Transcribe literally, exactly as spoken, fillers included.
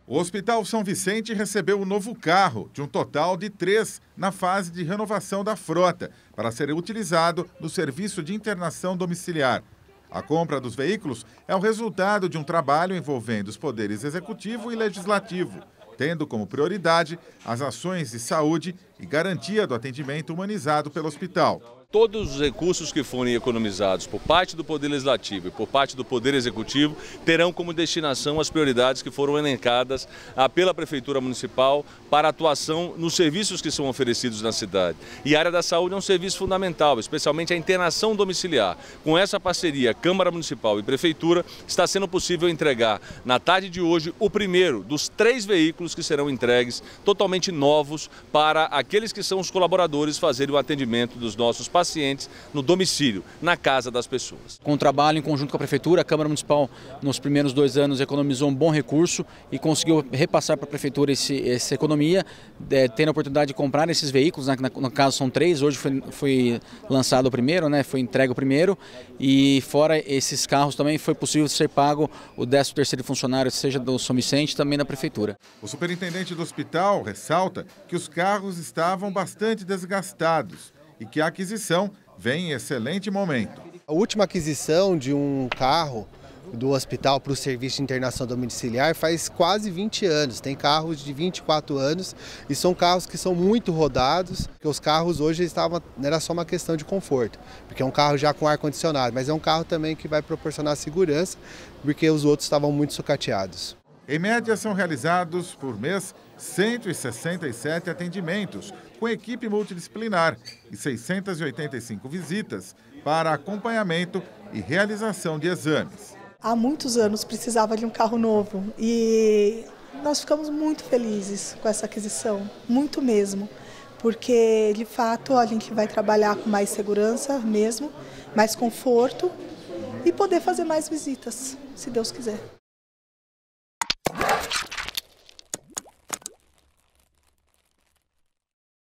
O Hospital São Vicente recebeu um novo carro, de um total de três, na fase de renovação da frota, para ser utilizado no serviço de internação domiciliar. A compra dos veículos é o resultado de um trabalho envolvendo os poderes executivo e legislativo, tendo como prioridade as ações de saúde e garantia do atendimento humanizado pelo hospital. Todos os recursos que forem economizados por parte do Poder Legislativo e por parte do Poder Executivo terão como destinação as prioridades que foram elencadas pela Prefeitura Municipal para atuação nos serviços que são oferecidos na cidade. E a área da saúde é um serviço fundamental, especialmente a internação domiciliar. Com essa parceria Câmara Municipal e Prefeitura, está sendo possível entregar na tarde de hoje o primeiro dos três veículos que serão entregues totalmente novos para aqueles que são os colaboradores fazerem o atendimento dos nossos pacientes. pacientes no domicílio, na casa das pessoas. Com o trabalho em conjunto com a Prefeitura, a Câmara Municipal nos primeiros dois anos economizou um bom recurso e conseguiu repassar para a Prefeitura esse, essa economia, é, tendo a oportunidade de comprar esses veículos, né, na, no caso são três, hoje foi, foi lançado o primeiro, né, foi entregue o primeiro, e fora esses carros também foi possível ser pago o décimo terceiro funcionário, seja do São Vicente também da Prefeitura. O superintendente do hospital ressalta que os carros estavam bastante desgastados e que a aquisição vem em excelente momento. A última aquisição de um carro do hospital para o serviço de internação domiciliar faz quase vinte anos. Tem carros de vinte e quatro anos e são carros que são muito rodados, porque os carros hoje estavam, não era só uma questão de conforto, porque é um carro já com ar-condicionado, mas é um carro também que vai proporcionar segurança, porque os outros estavam muito sucateados. Em média, são realizados por mês cento e sessenta e sete atendimentos com equipe multidisciplinar e seiscentas e oitenta e cinco visitas para acompanhamento e realização de exames. Há muitos anos precisava de um carro novo e nós ficamos muito felizes com essa aquisição, muito mesmo, porque de fato a gente vai trabalhar com mais segurança mesmo, mais conforto e poder fazer mais visitas, se Deus quiser.